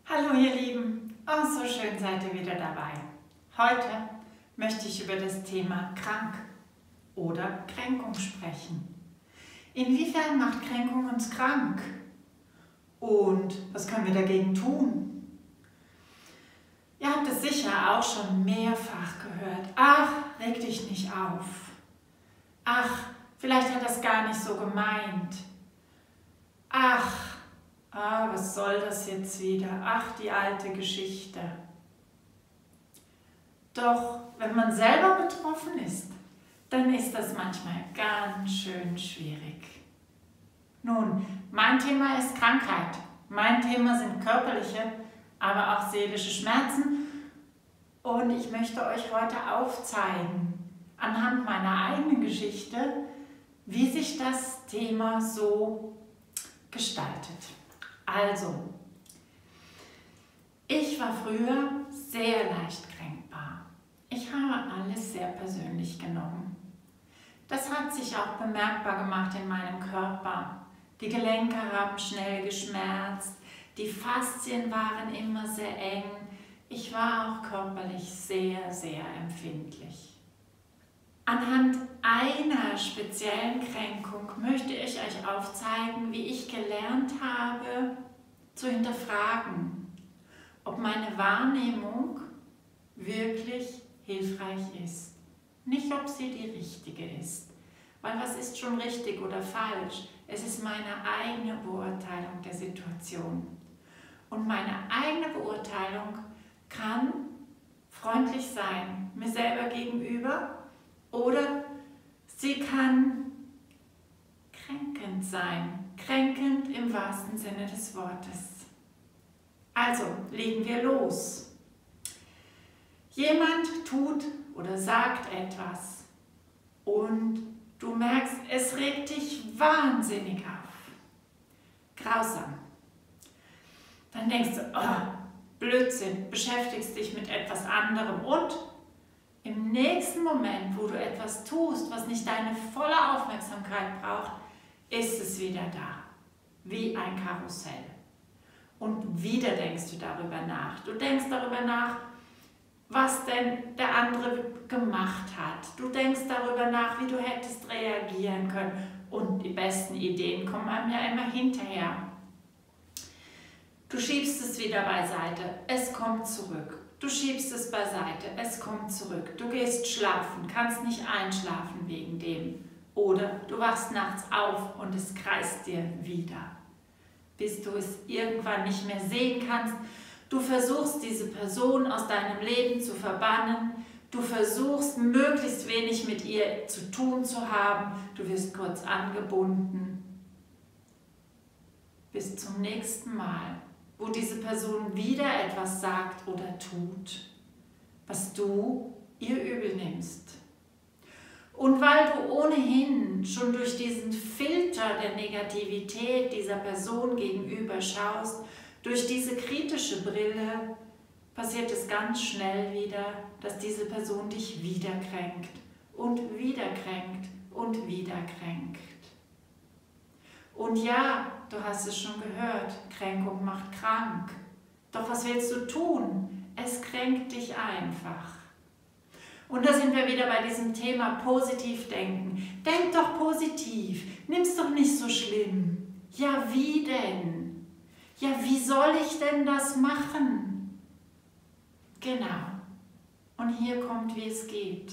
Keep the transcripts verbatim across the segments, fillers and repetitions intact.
Hallo ihr Lieben, oh so schön seid ihr wieder dabei. Heute möchte ich über das Thema krank oder Kränkung sprechen. Inwiefern macht Kränkung uns krank? Und was können wir dagegen tun? Ihr habt es sicher auch schon mehrfach gehört. Ach, reg dich nicht auf. Ach, vielleicht hat er es gar nicht so gemeint. Ach, Ah, was soll das jetzt wieder? Ach, die alte Geschichte. Doch, wenn man selber betroffen ist, dann ist das manchmal ganz schön schwierig. Nun, mein Thema ist Krankheit. Mein Thema sind körperliche, aber auch seelische Schmerzen. Und ich möchte euch heute aufzeigen, anhand meiner eigenen Geschichte, wie sich das Thema so gestaltet. Also, ich war früher sehr leicht kränkbar. Ich habe alles sehr persönlich genommen. Das hat sich auch bemerkbar gemacht in meinem Körper. Die Gelenke haben schnell geschmerzt, die Faszien waren immer sehr eng. Ich war auch körperlich sehr, sehr empfindlich. Anhand einer speziellen Kränkung möchte ich euch aufzeigen, wie ich gelernt habe, zu hinterfragen, ob meine Wahrnehmung wirklich hilfreich ist. Nicht, ob sie die richtige ist. Weil was ist schon richtig oder falsch? Es ist meine eigene Beurteilung der Situation. Und meine eigene Beurteilung kann freundlich sein, mir selber gegenüber, oder sie kann kränkend sein, kränkend im wahrsten Sinne des Wortes. Also, legen wir los. Jemand tut oder sagt etwas und du merkst, es regt dich wahnsinnig auf. Grausam. Dann denkst du, oh, Blödsinn, beschäftigst dich mit etwas anderem und im nächsten Moment, wo du etwas tust, was nicht deine volle Aufmerksamkeit braucht, ist es wieder da, wie ein Karussell. Und wieder denkst du darüber nach. Du denkst darüber nach, was denn der andere gemacht hat. Du denkst darüber nach, wie du hättest reagieren können. Und die besten Ideen kommen einem ja immer hinterher. Du schiebst es wieder beiseite, es kommt zurück. Du schiebst es beiseite, es kommt zurück. Du gehst schlafen, kannst nicht einschlafen wegen dem. Oder du wachst nachts auf und es kreist dir wieder. Bis du es irgendwann nicht mehr sehen kannst. Du versuchst, diese Person aus deinem Leben zu verbannen. Du versuchst, möglichst wenig mit ihr zu tun zu haben. Du wirst kurz angebunden. Bis zum nächsten Mal, wo diese Person wieder etwas sagt oder tut, was du ihr übel nimmst. Und weil du ohnehin schon durch diesen Filter der Negativität dieser Person gegenüber schaust, durch diese kritische Brille, passiert es ganz schnell wieder, dass diese Person dich wieder kränkt und wieder kränkt und wieder kränkt. Und ja, du hast es schon gehört, Kränkung macht krank. Doch was willst du tun? Es kränkt dich einfach. Und da sind wir wieder bei diesem Thema positiv denken. Denk doch positiv, nimm's doch nicht so schlimm. Ja, wie denn? Ja, wie soll ich denn das machen? Genau. Und hier kommt, wie es geht.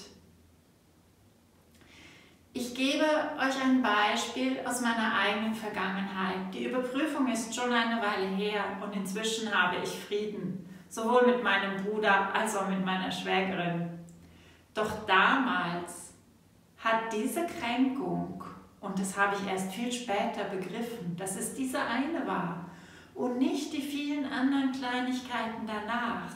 Ich gebe euch ein Beispiel aus meiner eigenen Vergangenheit. Die Überprüfung ist schon eine Weile her und inzwischen habe ich Frieden, sowohl mit meinem Bruder als auch mit meiner Schwägerin. Doch damals hat diese Kränkung, und das habe ich erst viel später begriffen, dass es diese eine war und nicht die vielen anderen Kleinigkeiten danach,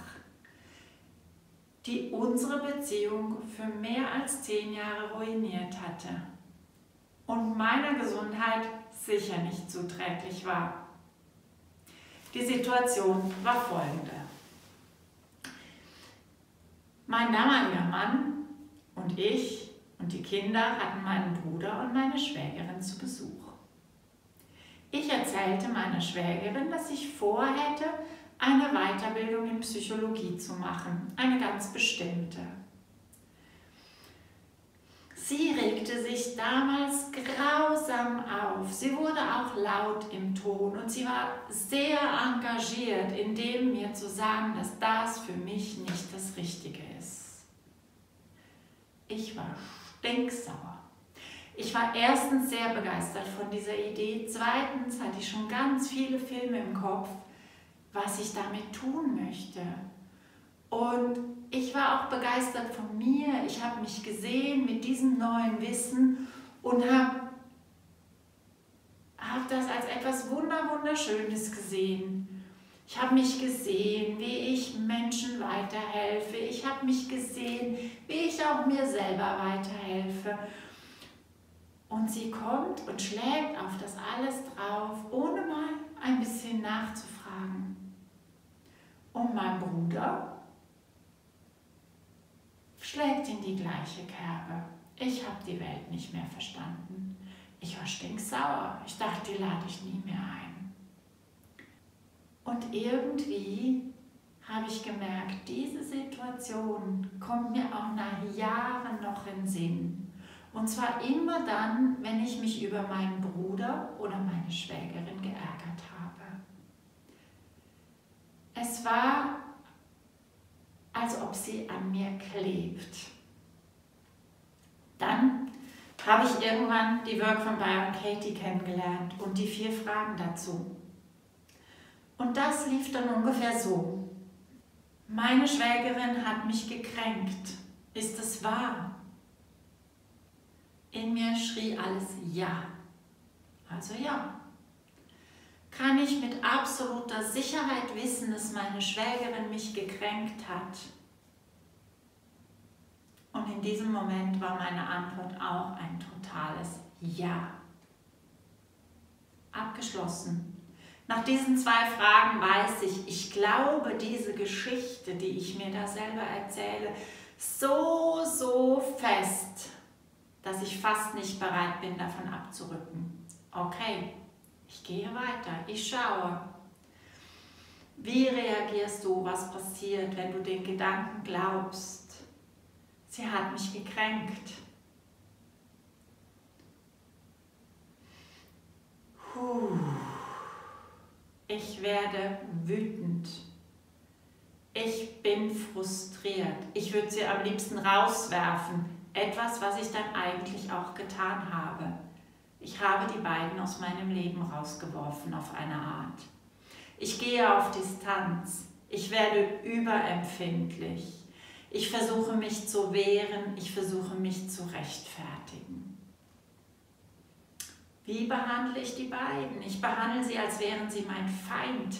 die unsere Beziehung für mehr als zehn Jahre ruiniert hatte und meiner Gesundheit sicher nicht zuträglich war. Die Situation war folgende. Mein damaliger Mann und ich und die Kinder hatten meinen Bruder und meine Schwägerin zu Besuch. Ich erzählte meiner Schwägerin, dass ich vorhätte, eine Psychologie zu machen, eine ganz bestimmte. Sie regte sich damals grausam auf. Sie wurde auch laut im Ton und sie war sehr engagiert, in dem mir zu sagen, dass das für mich nicht das Richtige ist. Ich war stinksauer. Ich war erstens sehr begeistert von dieser Idee, zweitens hatte ich schon ganz viele Filme im Kopf, was ich damit tun möchte. Und ich war auch begeistert von mir. Ich habe mich gesehen mit diesem neuen Wissen und habe hab das als etwas wunder wunderschönes gesehen. Ich habe mich gesehen, wie ich Menschen weiterhelfe. Ich habe mich gesehen, wie ich auch mir selber weiterhelfe. Und sie kommt und schlägt auf das alles drauf, ohne mal ein bisschen nachzufragen. Und mein Bruder schlägt in die gleiche Kerbe. Ich habe die Welt nicht mehr verstanden. Ich war stinksauer. Ich dachte, die lade ich nie mehr ein. Und irgendwie habe ich gemerkt, diese Situation kommt mir auch nach Jahren noch in den Sinn. Und zwar immer dann, wenn ich mich über meinen Bruder oder meine Schwägerin geärgert habe. Es war, als ob sie an mir klebt. Dann habe ich irgendwann die Work von Byron Katie kennengelernt und die vier Fragen dazu. Und das lief dann ungefähr so. Meine Schwägerin hat mich gekränkt. Ist es wahr? In mir schrie alles ja. Also ja. Kann ich mit absoluter Sicherheit wissen, dass meine Schwägerin mich gekränkt hat? Und in diesem Moment war meine Antwort auch ein totales Ja. Abgeschlossen. Nach diesen zwei Fragen weiß ich, ich glaube diese Geschichte, die ich mir da selber erzähle, so, so fest, dass ich fast nicht bereit bin, davon abzurücken. Okay. Ich gehe weiter, ich schaue. Wie reagierst du, was passiert, wenn du den Gedanken glaubst, sie hat mich gekränkt? Puh. Ich werde wütend. Ich bin frustriert. Ich würde sie am liebsten rauswerfen. Etwas, was ich dann eigentlich auch getan habe. Ich habe die beiden aus meinem Leben rausgeworfen auf eine Art. Ich gehe auf Distanz. Ich werde überempfindlich. Ich versuche mich zu wehren. Ich versuche mich zu rechtfertigen. Wie behandle ich die beiden? Ich behandle sie, als wären sie mein Feind.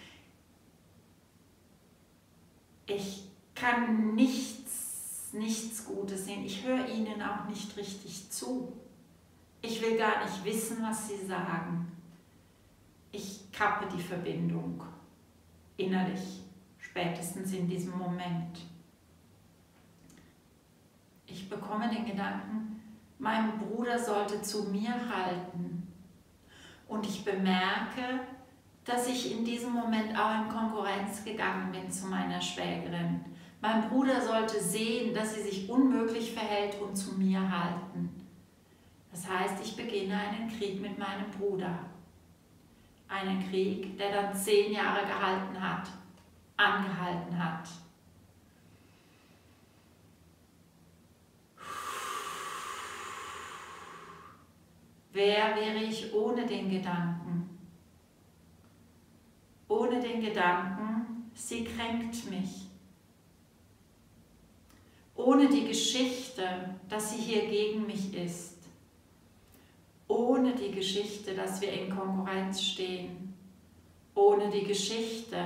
Ich kann nichts, nichts Gutes sehen. Ich höre ihnen auch nicht richtig zu. Ich will gar nicht wissen, was sie sagen. Ich kappe die Verbindung innerlich, spätestens in diesem Moment. Ich bekomme den Gedanken, mein Bruder sollte zu mir halten. Und ich bemerke, dass ich in diesem Moment auch in Konkurrenz gegangen bin zu meiner Schwägerin. Mein Bruder sollte sehen, dass sie sich unmöglich verhält und zu mir halten. Das heißt, ich beginne einen Krieg mit meinem Bruder. Einen Krieg, der dann zehn Jahre gehalten hat, angehalten hat. Wer wäre ich ohne den Gedanken? Ohne den Gedanken, sie kränkt mich. Ohne die Geschichte, dass sie hier gegen mich ist. Ohne die Geschichte, dass wir in Konkurrenz stehen. Ohne die Geschichte,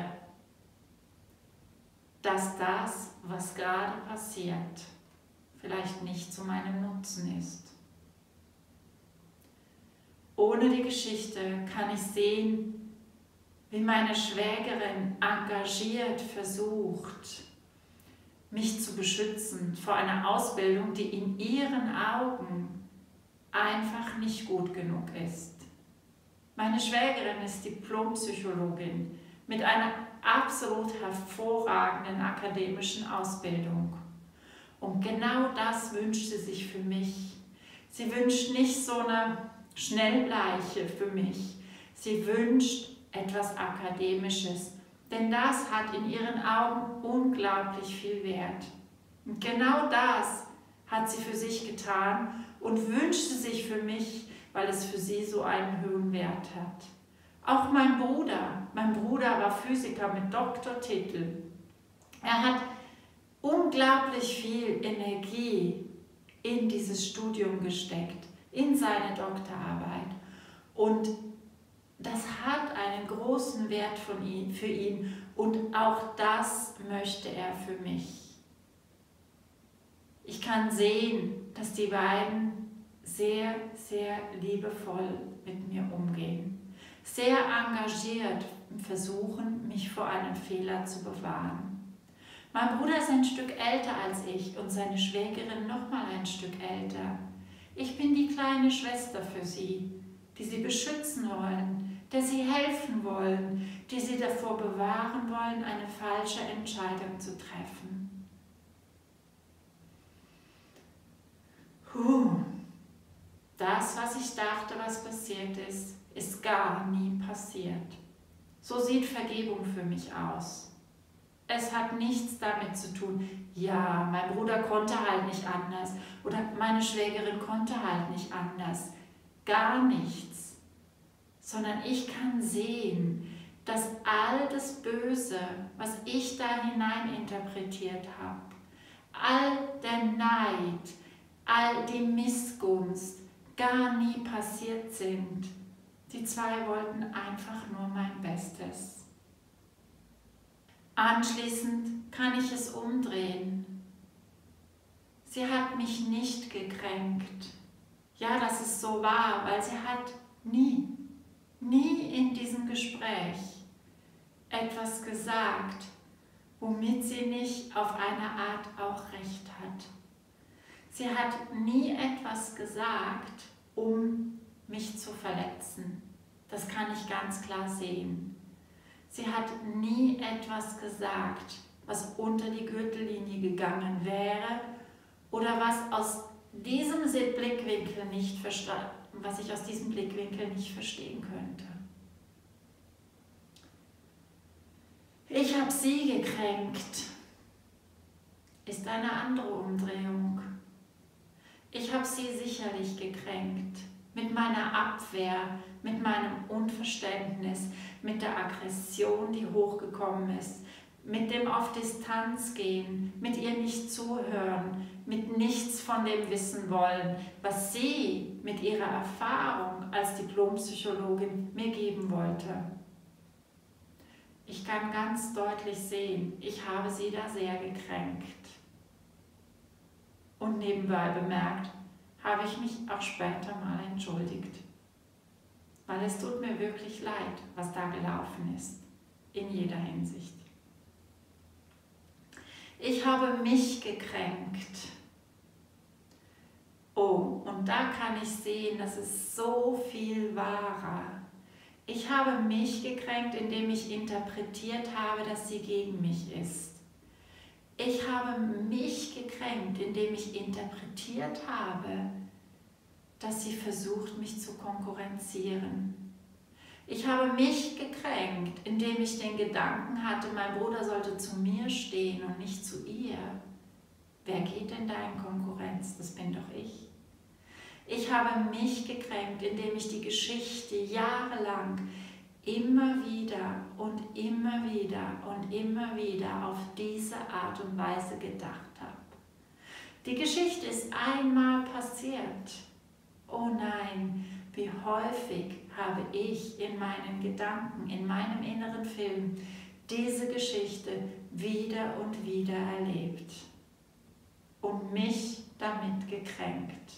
dass das, was gerade passiert, vielleicht nicht zu meinem Nutzen ist. Ohne die Geschichte kann ich sehen, wie meine Schwägerin engagiert versucht, mich zu beschützen vor einer Ausbildung, die in ihren Augen einfach nicht gut genug ist. Meine Schwägerin ist Diplompsychologin mit einer absolut hervorragenden akademischen Ausbildung. Und genau das wünscht sie sich für mich. Sie wünscht nicht so eine Schnellbleiche für mich. Sie wünscht etwas Akademisches, denn das hat in ihren Augen unglaublich viel Wert. Und genau das hat sie für sich getan und wünschte sich für mich, weil es für sie so einen hohen Wert hat. Auch mein Bruder, mein Bruder war Physiker mit Doktortitel. Er hat unglaublich viel Energie in dieses Studium gesteckt, in seine Doktorarbeit. Und das hat einen großen Wert von ihn, für ihn und auch das möchte er für mich. Ich kann sehen, dass die beiden sehr, sehr liebevoll mit mir umgehen, sehr engagiert versuchen, mich vor einem Fehler zu bewahren. Mein Bruder ist ein Stück älter als ich und seine Schwägerin noch mal ein Stück älter. Ich bin die kleine Schwester für sie, die sie beschützen wollen, der sie helfen wollen, die sie davor bewahren wollen, eine falsche Entscheidung zu treffen. Puh. Das, was ich dachte, was passiert ist, ist gar nie passiert. So sieht Vergebung für mich aus. Es hat nichts damit zu tun, ja, mein Bruder konnte halt nicht anders oder meine Schwägerin konnte halt nicht anders. Gar nichts. Sondern ich kann sehen, dass all das Böse, was ich da hinein interpretiert habe, all der Neid, all die Missgunst, gar nie passiert sind. Die zwei wollten einfach nur mein Bestes. Anschließend kann ich es umdrehen. Sie hat mich nicht gekränkt. Ja, dass es so war, weil sie hat nie, nie in diesem Gespräch etwas gesagt, womit sie nicht auf eine Art auch recht hat. Sie hat nie etwas gesagt, um mich zu verletzen. Das kann ich ganz klar sehen. Sie hat nie etwas gesagt, was unter die Gürtellinie gegangen wäre oder was aus diesem Blickwinkel nicht verstanden, was ich aus diesem Blickwinkel nicht verstehen könnte. Ich habe sie gekränkt, ist eine andere Umdrehung. Ich habe sie sicherlich gekränkt, mit meiner Abwehr, mit meinem Unverständnis, mit der Aggression, die hochgekommen ist, mit dem auf Distanz gehen, mit ihr nicht zuhören, mit nichts von dem wissen wollen, was sie mit ihrer Erfahrung als Diplompsychologin mir geben wollte. Ich kann ganz deutlich sehen, ich habe sie da sehr gekränkt. Und nebenbei bemerkt, habe ich mich auch später mal entschuldigt. Weil es tut mir wirklich leid, was da gelaufen ist, in jeder Hinsicht. Ich habe mich gekränkt. Oh, und da kann ich sehen, dass es so viel wahrer. Ich habe mich gekränkt, indem ich interpretiert habe, dass sie gegen mich ist. Ich habe mich gekränkt, indem ich interpretiert habe, dass sie versucht, mich zu konkurrenzieren. Ich habe mich gekränkt, indem ich den Gedanken hatte, mein Bruder sollte zu mir stehen und nicht zu ihr. Wer geht denn da in Konkurrenz? Das bin doch ich. Ich habe mich gekränkt, indem ich die Geschichte jahrelang immer wieder und immer wieder und immer wieder auf diese Art und Weise gedacht habe. Die Geschichte ist einmal passiert. Oh nein, wie häufig habe ich in meinen Gedanken, in meinem inneren Film diese Geschichte wieder und wieder erlebt und mich damit gekränkt.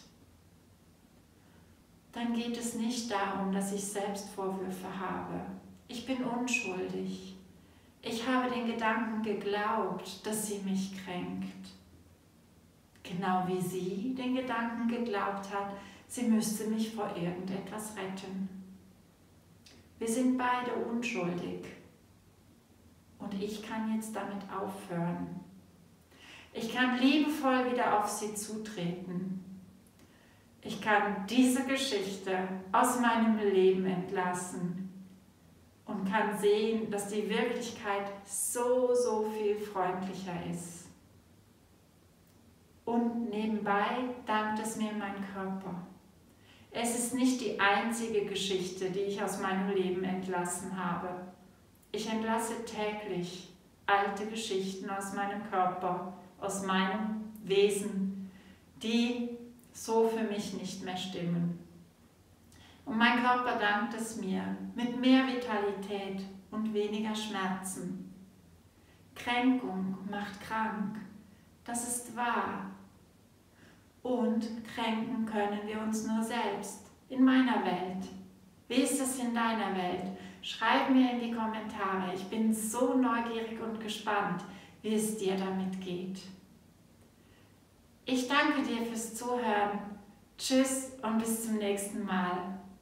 Dann geht es nicht darum, dass ich Selbstvorwürfe habe. Ich bin unschuldig. Ich habe den Gedanken geglaubt, dass sie mich kränkt. Genau wie sie den Gedanken geglaubt hat, sie müsste mich vor irgendetwas retten. Wir sind beide unschuldig. und ich kann jetzt damit aufhören. Ich kann liebevoll wieder auf sie zutreten. Ich kann diese Geschichte aus meinem Leben entlassen und kann sehen, dass die Wirklichkeit so, so viel freundlicher ist. Und nebenbei dankt es mir mein Körper. Es ist nicht die einzige Geschichte, die ich aus meinem Leben entlassen habe. Ich entlasse täglich alte Geschichten aus meinem Körper, aus meinem Wesen, die so für mich nicht mehr stimmen. Und mein Körper dankt es mir mit mehr Vitalität und weniger Schmerzen. Kränkung macht krank, das ist wahr. Und kränken können wir uns nur selbst, in meiner Welt. Wie ist es in deiner Welt? Schreib mir in die Kommentare. Ich bin so neugierig und gespannt, wie es dir damit geht. Ich danke dir fürs Zuhören. Tschüss und bis zum nächsten Mal.